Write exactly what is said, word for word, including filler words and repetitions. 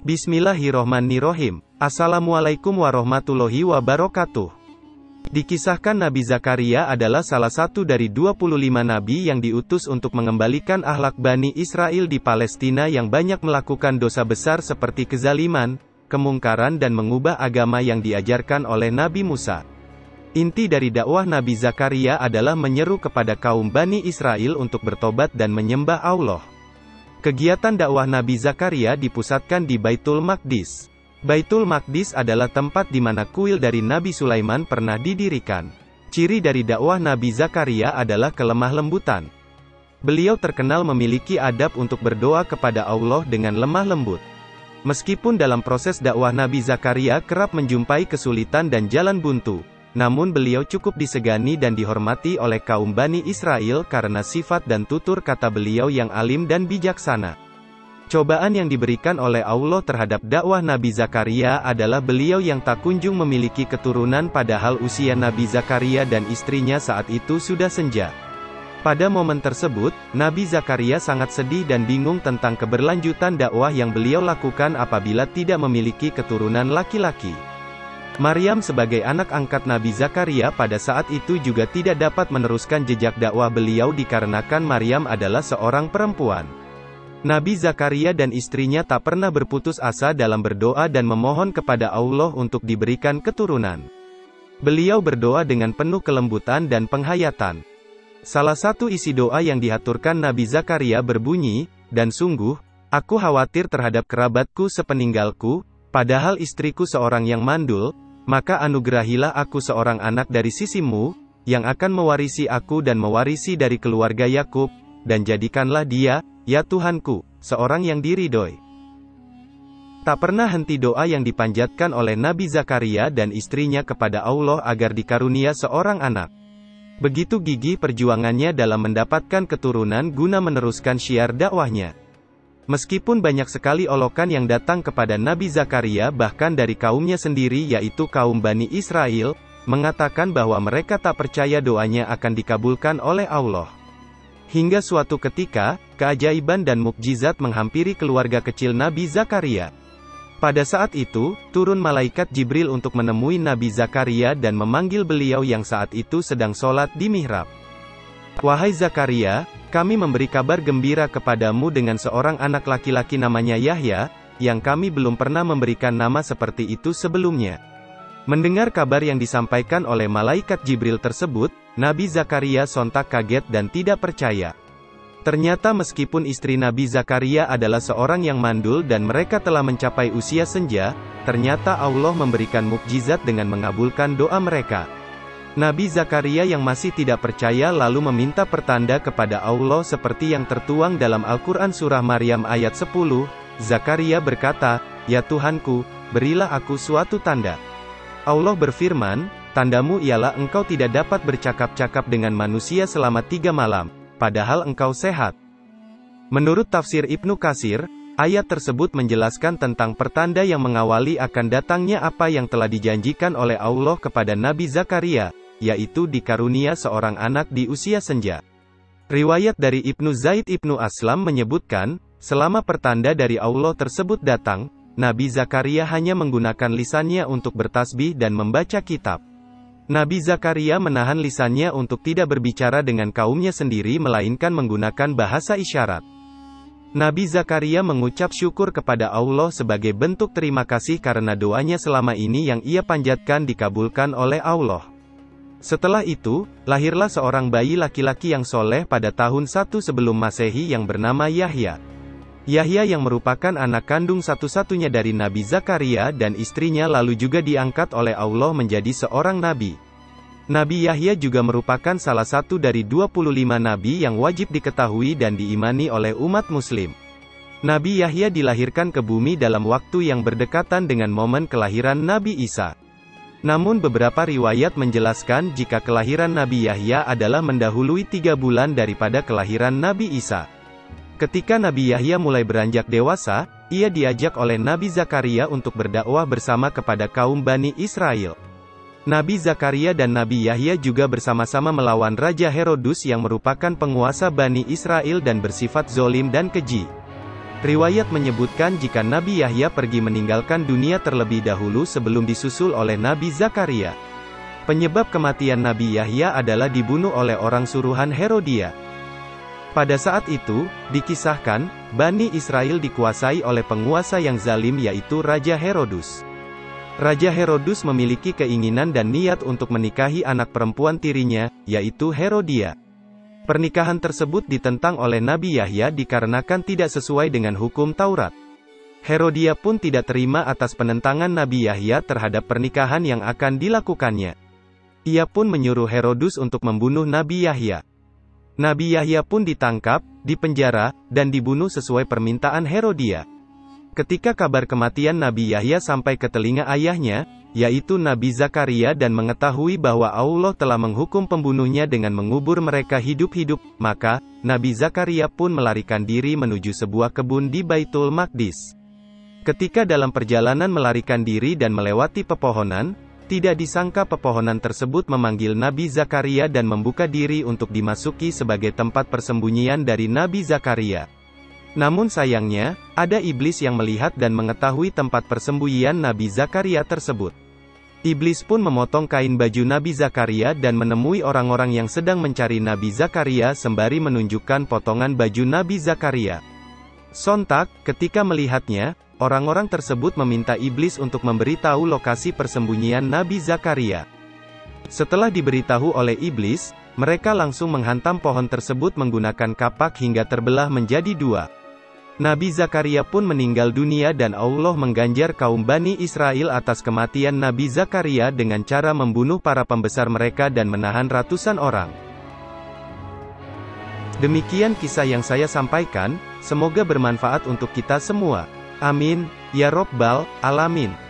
Bismillahirrohmanirrohim. Assalamualaikum warahmatullahi wabarakatuh. Dikisahkan Nabi Zakaria adalah salah satu dari dua puluh lima nabi yang diutus untuk mengembalikan akhlak Bani Israel di Palestina yang banyak melakukan dosa besar seperti kezaliman, kemungkaran dan mengubah agama yang diajarkan oleh Nabi Musa. Inti dari dakwah Nabi Zakaria adalah menyeru kepada kaum Bani Israel untuk bertobat dan menyembah Allah. Kegiatan dakwah Nabi Zakaria dipusatkan di Baitul Maqdis. Baitul Maqdis adalah tempat di mana kuil dari Nabi Sulaiman pernah didirikan. Ciri dari dakwah Nabi Zakaria adalah kelemah lembutan. Beliau terkenal memiliki adab untuk berdoa kepada Allah dengan lemah lembut. Meskipun dalam proses dakwah Nabi Zakaria kerap menjumpai kesulitan dan jalan buntu, namun beliau cukup disegani dan dihormati oleh kaum Bani Israel karena sifat dan tutur kata beliau yang alim dan bijaksana. Cobaan yang diberikan oleh Allah terhadap dakwah Nabi Zakaria adalah beliau yang tak kunjung memiliki keturunan padahal usia Nabi Zakaria dan istrinya saat itu sudah senja. Pada momen tersebut, Nabi Zakaria sangat sedih dan bingung tentang keberlanjutan dakwah yang beliau lakukan apabila tidak memiliki keturunan laki-laki. Maryam sebagai anak angkat Nabi Zakaria pada saat itu juga tidak dapat meneruskan jejak dakwah beliau dikarenakan Maryam adalah seorang perempuan. Nabi Zakaria dan istrinya tak pernah berputus asa dalam berdoa dan memohon kepada Allah untuk diberikan keturunan. Beliau berdoa dengan penuh kelembutan dan penghayatan. Salah satu isi doa yang dihaturkan Nabi Zakaria berbunyi, "Dan sungguh, aku khawatir terhadap kerabatku sepeninggalku, padahal istriku seorang yang mandul, maka anugerahilah aku seorang anak dari sisimu, yang akan mewarisi aku dan mewarisi dari keluarga Yakub, dan jadikanlah dia, ya Tuhanku, seorang yang diridhoi." Tak pernah henti doa yang dipanjatkan oleh Nabi Zakaria dan istrinya kepada Allah agar dikarunia seorang anak. Begitu gigih perjuangannya dalam mendapatkan keturunan guna meneruskan syiar dakwahnya. Meskipun banyak sekali olokan yang datang kepada Nabi Zakaria bahkan dari kaumnya sendiri yaitu kaum Bani Israel, mengatakan bahwa mereka tak percaya doanya akan dikabulkan oleh Allah. Hingga suatu ketika, keajaiban dan mukjizat menghampiri keluarga kecil Nabi Zakaria. Pada saat itu, turun malaikat Jibril untuk menemui Nabi Zakaria dan memanggil beliau yang saat itu sedang sholat di mihrab. "Wahai Zakaria, kami memberi kabar gembira kepadamu dengan seorang anak laki-laki namanya Yahya, yang kami belum pernah memberikan nama seperti itu sebelumnya." Mendengar kabar yang disampaikan oleh malaikat Jibril tersebut, Nabi Zakaria sontak kaget dan tidak percaya. Ternyata meskipun istri Nabi Zakaria adalah seorang yang mandul dan mereka telah mencapai usia senja, ternyata Allah memberikan mukjizat dengan mengabulkan doa mereka. Nabi Zakaria yang masih tidak percaya lalu meminta pertanda kepada Allah seperti yang tertuang dalam Al-Quran Surah Maryam ayat sepuluh, Zakaria berkata, "Ya Tuhanku, berilah aku suatu tanda." Allah berfirman, "Tandamu ialah engkau tidak dapat bercakap-cakap dengan manusia selama tiga malam, padahal engkau sehat." Menurut tafsir Ibnu Katsir, ayat tersebut menjelaskan tentang pertanda yang mengawali akan datangnya apa yang telah dijanjikan oleh Allah kepada Nabi Zakaria, yaitu dikarunia seorang anak di usia senja. Riwayat dari Ibnu Zaid Ibnu Aslam menyebutkan, selama pertanda dari Allah tersebut datang, Nabi Zakaria hanya menggunakan lisannya untuk bertasbih dan membaca kitab. Nabi Zakaria menahan lisannya untuk tidak berbicara dengan kaumnya sendiri melainkan menggunakan bahasa isyarat. Nabi Zakaria mengucap syukur kepada Allah sebagai bentuk terima kasih karena doanya selama ini yang ia panjatkan dikabulkan oleh Allah. Setelah itu, lahirlah seorang bayi laki-laki yang soleh pada tahun satu sebelum Masehi yang bernama Yahya. Yahya yang merupakan anak kandung satu-satunya dari Nabi Zakaria dan istrinya lalu juga diangkat oleh Allah menjadi seorang nabi. Nabi Yahya juga merupakan salah satu dari dua puluh lima nabi yang wajib diketahui dan diimani oleh umat muslim. Nabi Yahya dilahirkan ke bumi dalam waktu yang berdekatan dengan momen kelahiran Nabi Isa. Namun beberapa riwayat menjelaskan jika kelahiran Nabi Yahya adalah mendahului tiga bulan daripada kelahiran Nabi Isa. Ketika Nabi Yahya mulai beranjak dewasa, ia diajak oleh Nabi Zakaria untuk berdakwah bersama kepada kaum Bani Israel. Nabi Zakaria dan Nabi Yahya juga bersama-sama melawan Raja Herodus yang merupakan penguasa Bani Israel dan bersifat zolim dan keji. Riwayat menyebutkan jika Nabi Yahya pergi meninggalkan dunia terlebih dahulu sebelum disusul oleh Nabi Zakaria. Penyebab kematian Nabi Yahya adalah dibunuh oleh orang suruhan Herodia. Pada saat itu, dikisahkan, Bani Israel dikuasai oleh penguasa yang zalim yaitu Raja Herodus. Raja Herodus memiliki keinginan dan niat untuk menikahi anak perempuan tirinya, yaitu Herodia. Pernikahan tersebut ditentang oleh Nabi Yahya dikarenakan tidak sesuai dengan hukum Taurat. Herodia pun tidak terima atas penentangan Nabi Yahya terhadap pernikahan yang akan dilakukannya. Ia pun menyuruh Herodus untuk membunuh Nabi Yahya. Nabi Yahya pun ditangkap, dipenjara, dan dibunuh sesuai permintaan Herodia. Ketika kabar kematian Nabi Yahya sampai ke telinga ayahnya, yaitu Nabi Zakaria, dan mengetahui bahwa Allah telah menghukum pembunuhnya dengan mengubur mereka hidup-hidup, maka, Nabi Zakaria pun melarikan diri menuju sebuah kebun di Baitul Maqdis. Ketika dalam perjalanan melarikan diri dan melewati pepohonan, tidak disangka pepohonan tersebut memanggil Nabi Zakaria dan membuka diri untuk dimasuki sebagai tempat persembunyian dari Nabi Zakaria. Namun sayangnya, ada iblis yang melihat dan mengetahui tempat persembunyian Nabi Zakaria tersebut. Iblis pun memotong kain baju Nabi Zakaria dan menemui orang-orang yang sedang mencari Nabi Zakaria sembari menunjukkan potongan baju Nabi Zakaria. Sontak, ketika melihatnya, orang-orang tersebut meminta iblis untuk memberitahu lokasi persembunyian Nabi Zakaria. Setelah diberitahu oleh iblis, mereka langsung menghantam pohon tersebut menggunakan kapak hingga terbelah menjadi dua. Nabi Zakaria pun meninggal dunia dan Allah mengganjar kaum Bani Israel atas kematian Nabi Zakaria dengan cara membunuh para pembesar mereka dan menahan ratusan orang. Demikian kisah yang saya sampaikan, semoga bermanfaat untuk kita semua. Amin, ya Robbal Alamin.